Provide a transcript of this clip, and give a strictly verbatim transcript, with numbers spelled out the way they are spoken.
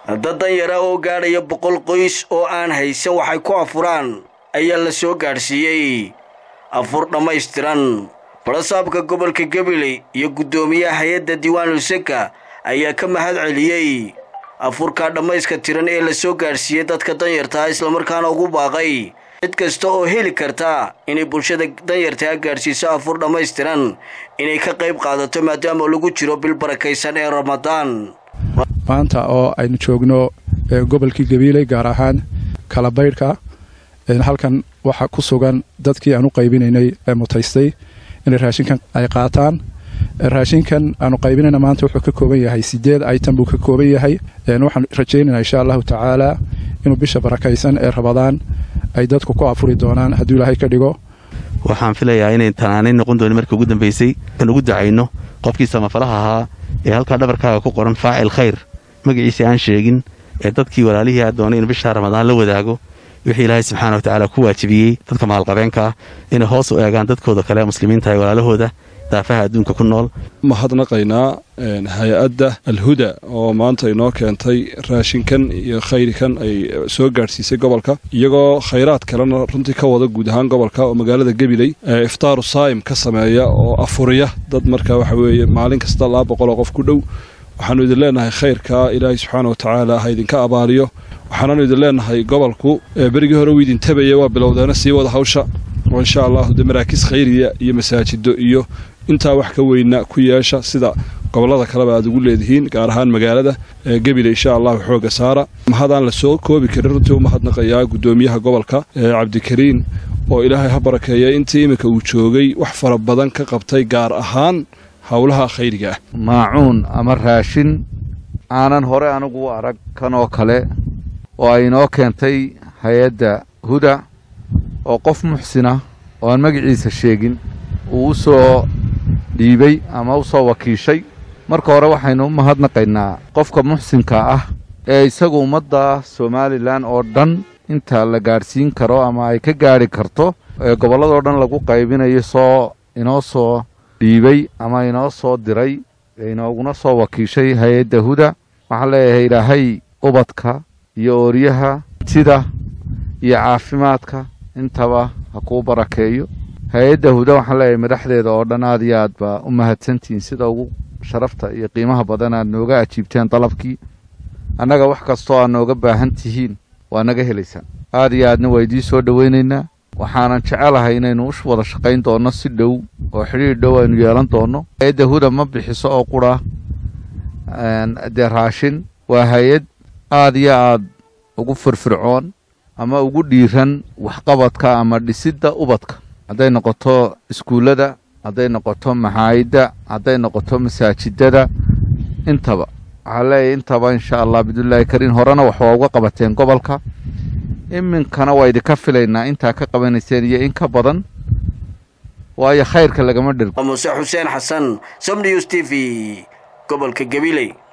dadan yara oo gaadhaya boqol qoys oo aan haysan waxay ku afuraan ayaa la soo gaarsiiyay afur dhammaystiran. barasaabka gobolka Gabiley iyo gudoomiyaha hay'adda Diiwaanul Saka ayaa ka mahad celiyay afurka dhammayska tiran ee la soo gaarsiiyay dadka danyarta isla markaana ugu baaqay cid kasta oo heli karta inay bulshada danyarta gaarsiiso afur dhammaystiran inay ka qayb qaadato maadaama lagu jiro bil barakaysan ee Ramadaan. maanta oo aynu joogno gobolka Gabiley gaar ahaan kala bayrka halkan waxa ku sugan dadkii aanu qaybinaynay ee mutaystay in raashinkan ay qaataan. raashinkan aanu qaybinayna maanta wuxuu ka kooban yahay sideed item buu ka kooban yahay. waxaan rajaynaynaa insha Allah ta'ala inuu bisha barakaysan ee Ramadaan ay dadku ku afuri doonaan haddii Ilaahay ka dhigo. waxaan filayaa inay tanaanin noqon doon markii ugu dambeysay kan ugu dacayno qofkii samafalaha ahaa ee halka dhabarkaaga ku qoran faacil khayr magaciisa aan sheegin ee dadkii walaalihii doonay in bisha Ramadaan la wadaago wixii Ilaahay subxaanahu wa ta'ala ku waajibiyay dadka maal qabeenka in hoos u eegaan dadkooda kale muslimiinta ay walaalahooda daafaha adduunka ku nool. mahadnaqaynaa hay'adda Al-Huda oo maanta inoo keentay raashinkan iyo khayrkan ay soo gaarsiisay gobolka iyagoo khayraad kalena runtii ka wada guud ahaan gobolka oo magaalada Gabiley iftaaru saayim ka sameeya oo afuriya dad markaa waxa weeye maalin kasta laba boqol oo qof ku dhow. waxaanu idin leenahay khayrka Ilaahay subxaanahu wa ta'ala ha idinka abaaliyo. waxaanu idin leenahay gobolku berigii hore uu idin tabayay waa bilowdeena sii wada hawsha oo insha Allah maraakiis khayriya iyo masaajido iyo inta wax ka weyna ku yeesha sida gobolada kale aad ugu leedihiin gaar ahaan magaalada Gabiley insha Allah xooga saara. mahadaan la soo koobi karin runtii u mahadnaqayaa gudoomiyaha gobolka Cabdikariin oo Ilaahay ha barakeeyo intii imika uu joogay wax fara badan ka qabtay gaar ahaan hawlaha khayriga. maacuun ama raashin aanan hore anigu arag kan oo kale oo ay inoo keentay hay'adda Huda oo qof muxsina oo aan magaciisa sheegin uu soo dhiibay ama uu soo wakiishay. marka hore waxaynu u mahadnaqaynaa qofka muxsinka ah ee isagu ummadda Soomaaliland oo dhan inta la gaarsiin karo ama ay ka gaari karto ee gobolladoo dhan lagu qaybinayo soo inoo soo dhiibay ama inoo soo diray inooguna soo wakiishay hay'adda Huda. waxaan leeyahay Ilaahay ubadka iyo ooriyaha sida iyo caafimaadka intaba ha ku barakeeyo. hay'adda Huda waxaan leeyahay madaxdeeda oo dhan aad iyo aad ba u mahadsantiin sida ugu sharafta iyo qiimaha badan aad nooga ajiibteen dalabkii. annaga wax kastoo aad nooga baahan tihiin waa naga helaysaan. aad iyo aadna waa idiin soo dhawaynaynaa. waxaanan jecelahay inaynu u wada shaqayn doono si dhow oo xiriir dhow aynu yeelan doono. hay'adda Huda ma bixiso oo qura dee raashin. waa hay'ad aad iyo aad ugu firfircoon ama ugu dhiiran waxqabadka ama dhisidda ubadka hadday noqoto iskuullada hadday noqoto maxaayidda hadday noqoto masaajidada intaba. waxaa leeyahay intaba insha Allah bidulaahi kariin horena wax waa uga qabateen gobolka iminkana waa idinka filaynaa intaa ka qabanayseen iyo in ka badan waayo khayrka lagama dhirgo. Muuse Xuseen Xasan Som News T V gobolka Gabiley.